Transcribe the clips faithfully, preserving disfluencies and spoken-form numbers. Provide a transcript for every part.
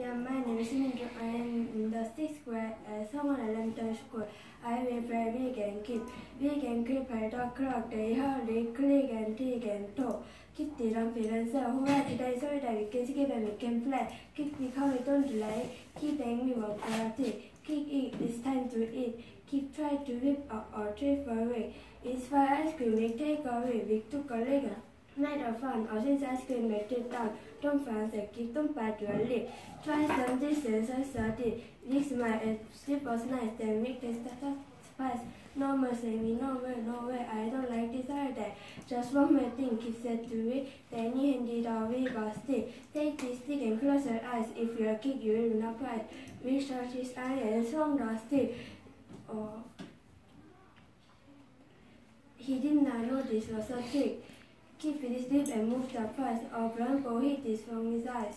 Yeah, my name is Mindra. I am in the sixth grade at Songwon Elementary School. I will play vegan keep. Vegan keep I dog clock, they hardly click and dig and toe. Keep the lumpy and so who had today so that we can skip and we can play. Keep because we don't delay. Keep angry while karate. Keep eat, it's time to eat. Keep try to whip up or trip away. It's for ice cream, we take away. We took a leg. Night of fun, or since ice cream make it down. Don't fancy, keep don't bite your lip. Try some dishes, I study. This my sleep was nice, then make the starter spice. No more say me, no way, no way, I don't like this either. Just one more thing, keep said to it. Then you hand it away, but stick. Take this stick and close your eyes. If you're a kid, you will not cry. Research his eye and song the stick. Oh. He did not know this was a trick. Keep it deep and move the price, or Blanco hit this from his eyes.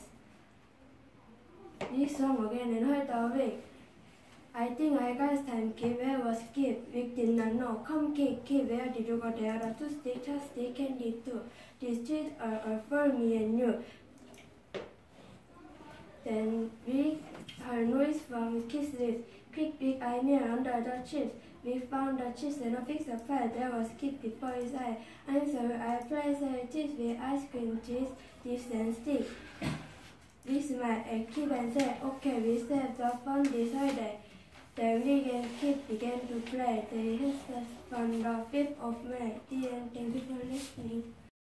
This song again and heard away. I think I got time, kid, where was Kid? We did not know. Come, kid, kid, where did you go? There are two sticks, just stick candy too. These streets are, are for me and you. Then we heard noise from Kid's lips. Quick, big eye near under the chips. We found the chips and a fixed pie. There was Kid before his eye. I'm sorry, I placed a cheese with ice cream, cheese, dips and stick. This might a Kid and said, okay, we saved the fun this holiday. Then we and Kid began to play. They had us from the fifth of May. The end. Thank you for listening.